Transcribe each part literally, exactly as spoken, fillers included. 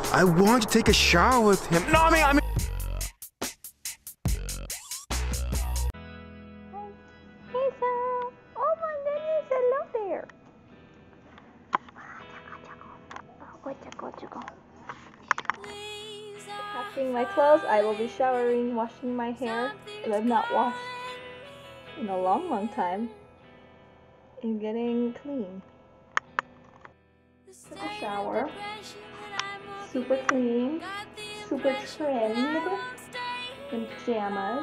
I want to take a shower with him. No, I mean, I mean. Hey, Sal. Oh my goodness, hello there. Packing my clothes, I will be showering, washing my hair, because I've not washed in a long, long time, and getting clean. Took a shower, super clean, super trimmed, in pajamas.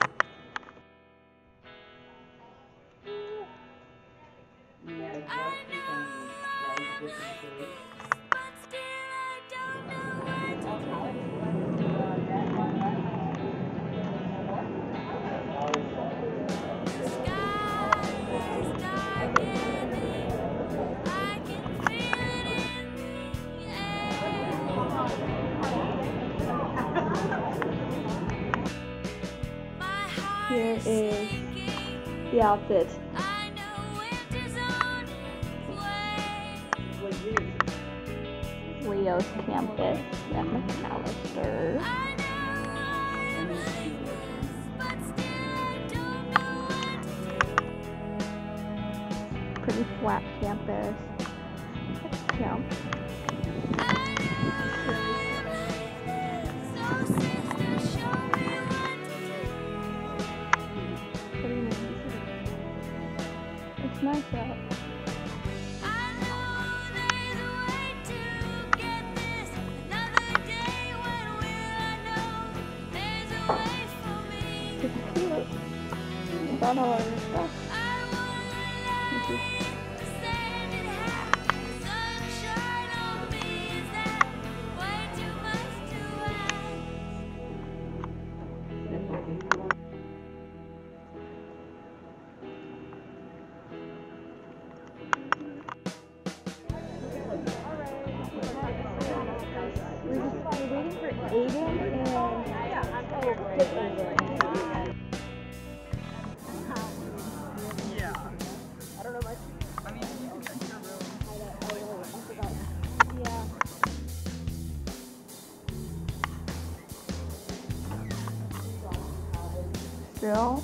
Here is the outfit. Leo's campus at McAllister. Pretty flat campus. Yeah. It's nice out. It's cute. Got all of your stuff. Thank you. Aiden and oh, get Aiden. Yeah. I don't know much. I mean, you can check your room. I forgot. Yeah. Still.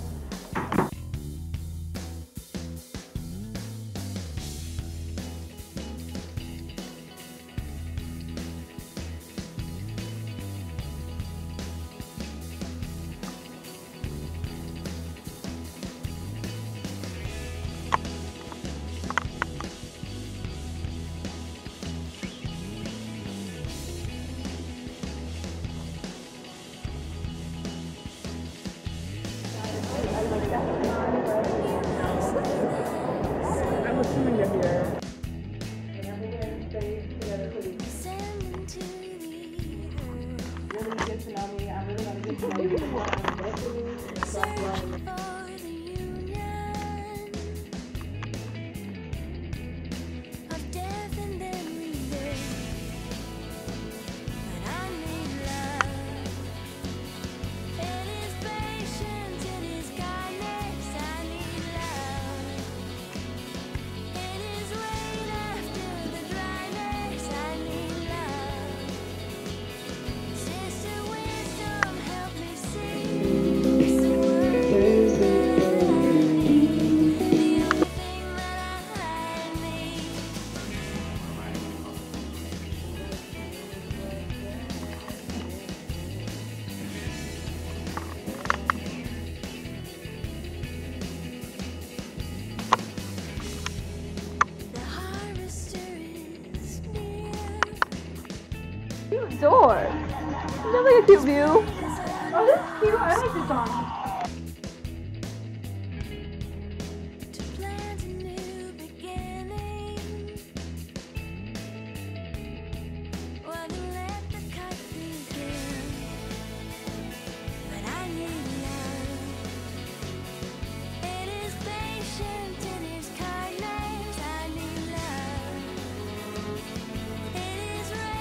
I'm assuming you're here. Really get to know me. I really want to get to know you. Cute door. Isn't that like a cute view? Oh, that's cute. I like this one.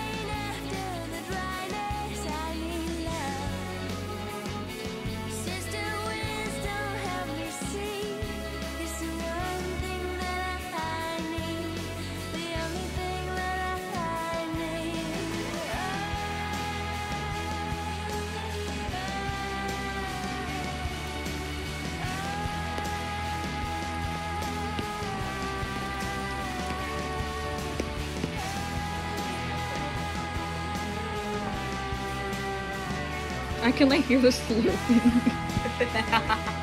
Sister I can like hear the slurping.